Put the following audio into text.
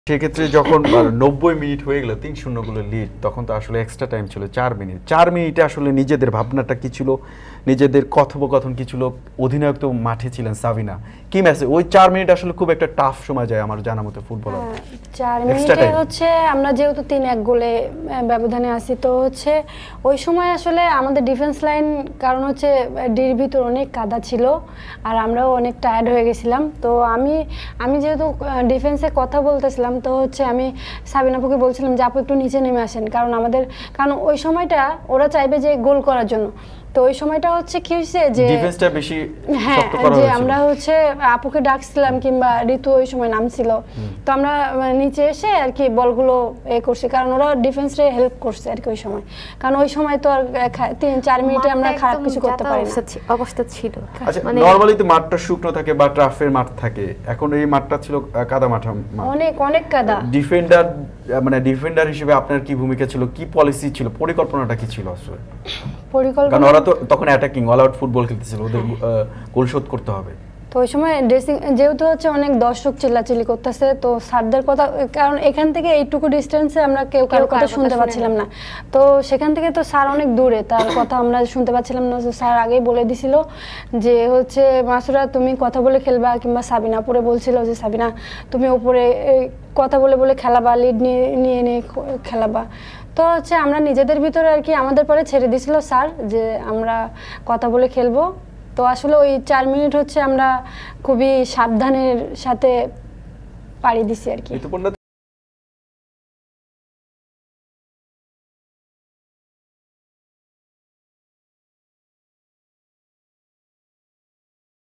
সেক্ষেত্রে যখন 90 মিনিট হয়ে গেল 3-0 গোলের লিড, তখন তো আসলে এক্সট্রা টাইম ছিল 4 মিনিট। 4 মিনিটে আসলে নিজেদের ভাবনাটা কি ছিল, নিজেদের কথোপকথন কি ছিল? অধিনায়ক তো মাঠে ছিলেন সাবিনা, কি মেসেজ? ওই 4 মিনিট আসলে খুব একটা টাফ সময় যায় আমার জানা মতে ফুটবলার। 4 মিনিটে হচ্ছে আমরা যেহেতু 3-1 গোলে ব্যবধানে আছি, তো হচ্ছে ওই সময় আসলে আমাদের ডিফেন্স লাইন, কারণ হচ্ছে ডির ভিতর অনেক কাদা ছিল আর আমরাও অনেক টায়ার্ড হয়ে গেছিলাম। তো আমি যেহেতু ডিফেন্সে কথা বলতেছিলাম, তো হচ্ছে আমি সাবিনা আপুকে বলছিলাম যে আপু একটু নিচে নেমে আসেন, কারণ ওই সময়টা ওরা চাইবে যে গোল করার জন্য। তো ওই সময়টা হচ্ছে কি হইছে যে ডিফেন্সটা বেশি শক্ত করা হয়েছে, হয়েছিল। আমরা হচ্ছে আপুকে ডাকছিলাম কিংবা ঋতু ওই সময় নামছিল, তো আমরা নিচে এসে আর কি বলগুলো করছি, কারণ ওরা ডিফেন্সে হেল্প করছে আর কি ওই সময়। কারণ ওই সময় তো আর 3-4 মিনিটে আমরা খারাপ কিছু করতে পারি না অবস্থা ছিল। আচ্ছা, নরমালি তো মাঠটা শুকনো থাকে বা ট্রাফের মাঠ থাকে, এখন এই মাঠটা ছিল কাদা মাঠ, অনেক কাদা। ডিফেন্ডার হিসেবে আপনার কি ভূমিকা ছিল, কি পলিসি ছিল, পরিকল্পনাটা কি ছিল আসলে? পরিকল্পনা, ওরা তো তখন অ্যাটাকিং অল আউট ফুটবল খেলতেছিল, ওদের গোল শোধ করতে হবে। তো ওই সময় ড্রেসিং যেহেতু হচ্ছে অনেক দর্শক চিল্লাচিল্লি করতেছে, তো স্যারদের কথা, কারণ এখান থেকে এইটুকু ডিস্টেন্সে আমরা কেউ কারোর কথা শুনতে পাচ্ছিলাম না। তো সেখান থেকে তো স্যার অনেক দূরে, তার কথা আমরা শুনতে পাচ্ছিলাম না। স্যার আগেই বলে দিছিল যে হচ্ছে মাসুরা তুমি কথা বলে খেলবা, কিংবা সাবিনা পরে বলছিল যে সাবিনা তুমি উপরে কথা বলে খেলাবা, লিড নিয়ে খেলাবা। তো হচ্ছে আমরা নিজেদের ভিতরে আর কি আমাদের পরে ছেড়ে দিছিল স্যার যে আমরা কথা বলে খেলবো। তো আসলে ওই 4 মিনিট হচ্ছে আমরা খুবই সাবধানের সাথে পাড়ি দিছি আর কি।